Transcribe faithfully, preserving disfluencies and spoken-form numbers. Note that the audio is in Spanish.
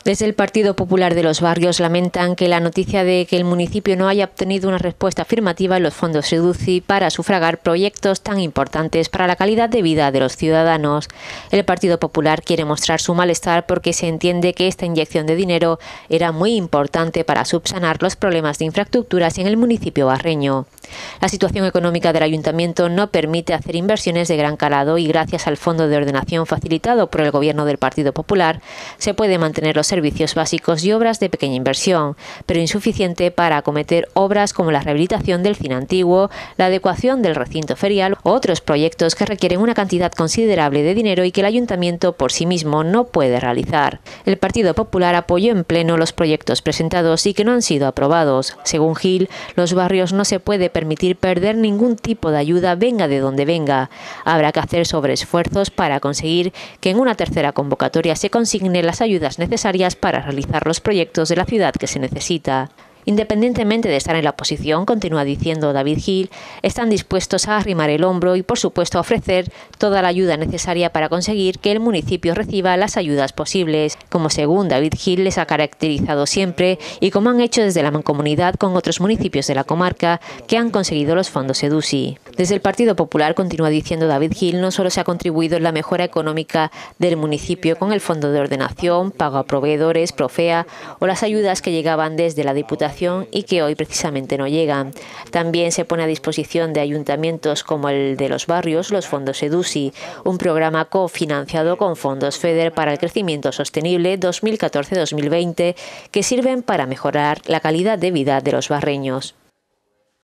Desde el Partido Popular de los Barrios lamentan que la noticia de que el municipio no haya obtenido una respuesta afirmativa en los fondos SEDUCI para sufragar proyectos tan importantes para la calidad de vida de los ciudadanos. El Partido Popular quiere mostrar su malestar porque se entiende que esta inyección de dinero era muy importante para subsanar los problemas de infraestructuras en el municipio barreño. La situación económica del ayuntamiento no permite hacer inversiones de gran calado y gracias al fondo de ordenación facilitado por el gobierno del Partido Popular se puede mantener los servicios básicos y obras de pequeña inversión, pero insuficiente para acometer obras como la rehabilitación del cine antiguo, la adecuación del recinto ferial u otros proyectos que requieren una cantidad considerable de dinero y que el ayuntamiento por sí mismo no puede realizar. El Partido Popular apoyó en pleno los proyectos presentados y que no han sido aprobados. Según Gil, los barrios no se puede permitir perder ningún tipo de ayuda, venga de donde venga. Habrá que hacer sobreesfuerzos para conseguir que en una tercera convocatoria se consignen las ayudas necesarias para realizar los proyectos de la ciudad que se necesita. Independientemente de estar en la oposición, continúa diciendo David Gil, están dispuestos a arrimar el hombro y, por supuesto, a ofrecer toda la ayuda necesaria para conseguir que el municipio reciba las ayudas posibles, como según David Gil les ha caracterizado siempre y como han hecho desde la mancomunidad con otros municipios de la comarca que han conseguido los fondos SEDUCI. Desde el Partido Popular, continúa diciendo David Gil, no solo se ha contribuido en la mejora económica del municipio con el Fondo de Ordenación, pago a proveedores, Profea o las ayudas que llegaban desde la Diputación y que hoy precisamente no llegan. También se pone a disposición de ayuntamientos como el de los barrios los fondos SEDUCI, un programa cofinanciado con fondos FEDER para el crecimiento sostenible dos mil catorce a dos mil veinte que sirven para mejorar la calidad de vida de los barreños.